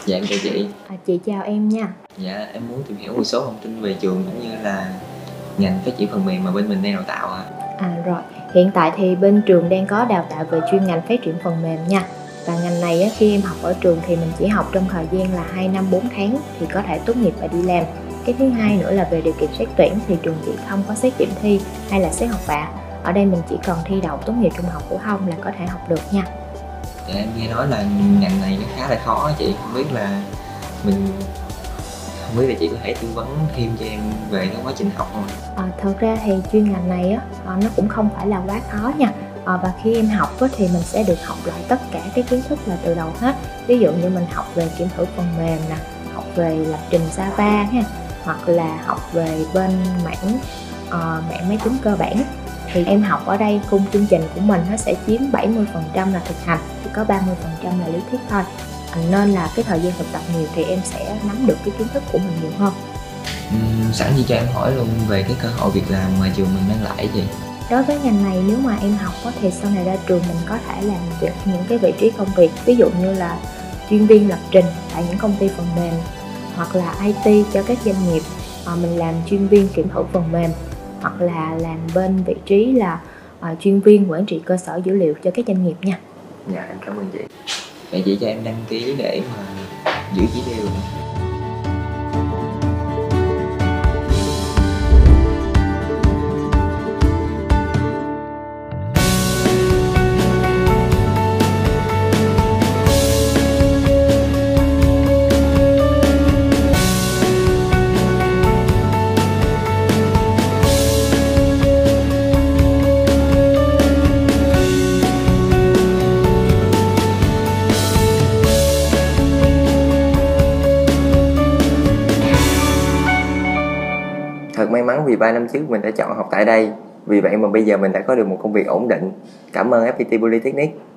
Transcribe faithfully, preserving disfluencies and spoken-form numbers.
Dạ em chào chị. À, chị chào em nha. Dạ em muốn tìm hiểu một số thông tin về trường cũng như là ngành phát triển phần mềm mà bên mình đang đào tạo ạ. À rồi, hiện tại thì bên trường đang có đào tạo về chuyên ngành phát triển phần mềm nha. Và ngành này á, khi em học ở trường thì mình chỉ học trong thời gian là hai năm bốn tháng thì có thể tốt nghiệp và đi làm. Cái thứ hai nữa là về điều kiện xét tuyển thì trường chị không có xét điểm thi hay là xét học bạ. Ở đây mình chỉ cần thi đậu tốt nghiệp trung học phổ thông là có thể học được nha. Dạ em nghe nói là ngành này nó khá là khó chị, không biết là mình không biết là chị có thể tư vấn thêm cho em về cái quá trình học không? À, thật ra thì chuyên ngành này á, nó cũng không phải là quá khó nha. À, và khi em học á, thì mình sẽ được học lại tất cả cái kiến thức là từ đầu hết. Ví dụ như mình học về kiểm thử phần mềm nè, học về lập trình Java ha, hoặc là học về bên mảng uh, mảng máy tính cơ bản. Thì em học ở đây khung chương trình của mình nó sẽ chiếm bảy mươi phần trăm là thực hành, chỉ có ba mươi phần trăm là lý thuyết thôi. Nên là cái thời gian thực tập nhiều thì em sẽ nắm được cái kiến thức của mình nhiều hơn. Uhm, sẵn gì cho em hỏi luôn về cái cơ hội việc làm mà trường mình mang lại gì? Đối với ngành này nếu mà em học á, thì sau này ra trường mình có thể làm việc những cái vị trí công việc, ví dụ như là chuyên viên lập trình tại những công ty phần mềm, hoặc là i tê cho các doanh nghiệp, à, mình làm chuyên viên kiểm thử phần mềm, hoặc là làm bên vị trí là à, chuyên viên quản trị cơ sở dữ liệu cho các doanh nghiệp nha. Dạ em cảm ơn chị. Vậy chị cho em đăng ký để mà giữ chỉ tiêu. Thật may mắn vì ba năm trước mình đã chọn học tại đây. Vì vậy mà bây giờ mình đã có được một công việc ổn định. Cảm ơn ép pê tê Polytechnic.